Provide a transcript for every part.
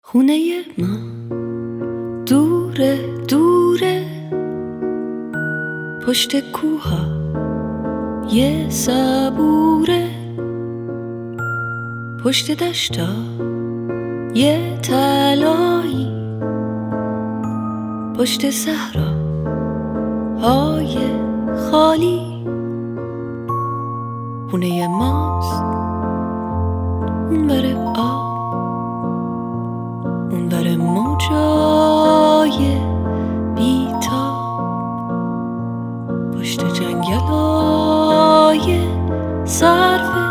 خونه ما دوره دوره، پشت کوها یه صبوره، پشت دشتا یه تلایی، پشت صحرا های خالی. خونه ماست اونور آب، اونور موجای بیتاب، پشت جنگلای سرفه،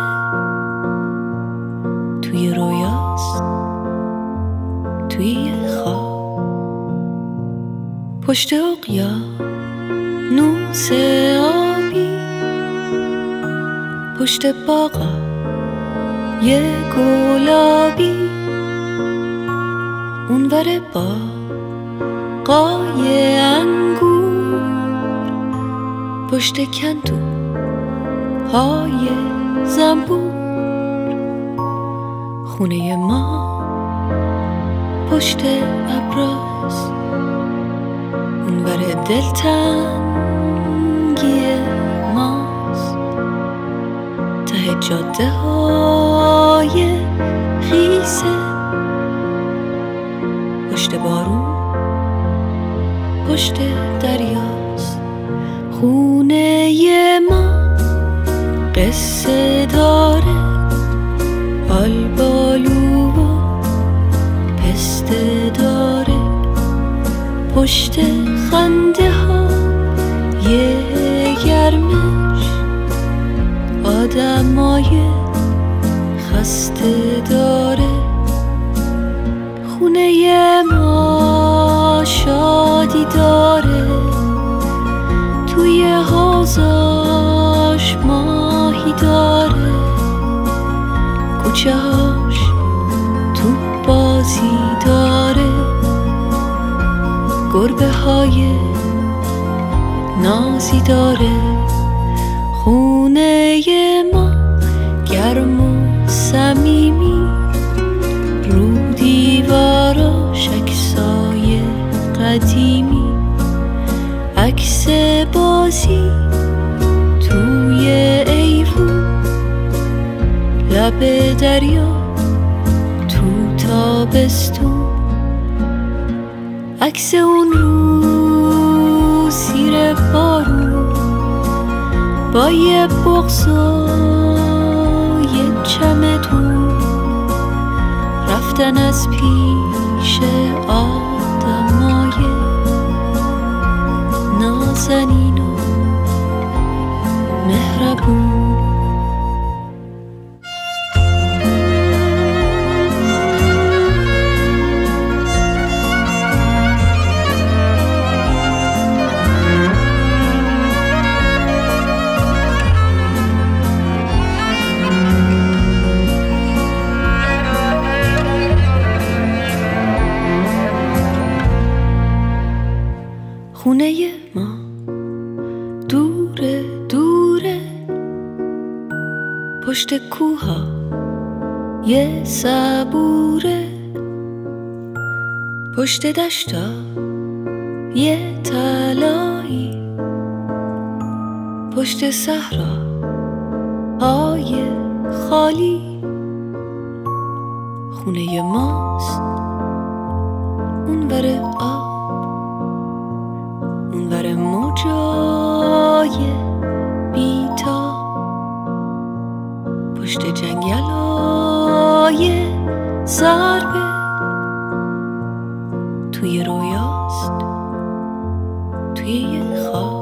توی رویاست توی خواب، پشت اقیانوس آبی، پشت باغا یه گلابی، اونور باغای انگور، پشت کندو های زنبور. خونه ما پشت ابراست، اونور دلتنگی ماست، ته جاده های خیسه، پشت بارون پشت دریاست. خونه ما قصه داره، آلبالو و پسته داره، پشت خنده ها یه گرمش، آدمای خسته داره. خونه ما شادی داره، توی حوضاش ماهی داره، کوچه هاش تو بازی داره، گربه های نازی داره. خونه ما گرم و صمیمی، رو دیواراش عکسای قدیمی، عکس بازی توی ایوون، لب دریا تو تابستون، عکس اون رو زیر بارون، با یه بغض و یه چمدون، رفتن از پیش آدمای نازنین و مهربون. خونه ما دوره دوره، پشت کوها یه صبوره، پشت دشتا یه تلایی، پشت صحرا های خالی. خونه ماست اونور آب، اونور موجای بیتاب، پشت جنگلای سربه، توی رویاست توی خواب.